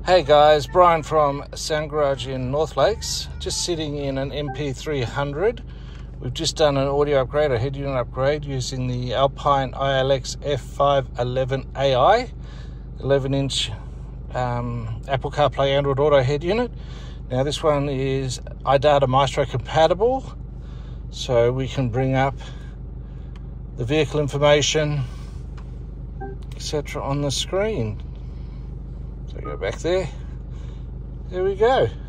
Hey guys, Brian from Sound Garage in North Lakes, just sitting in an NP300. We've just done an audio upgrade, a head unit upgrade, using the Alpine iLX-F511Ai, 11-inch Apple CarPlay Android Auto head unit. Now this one is iData Maestro compatible, so we can bring up the vehicle information, etc. on the screen. So go back there. There we go.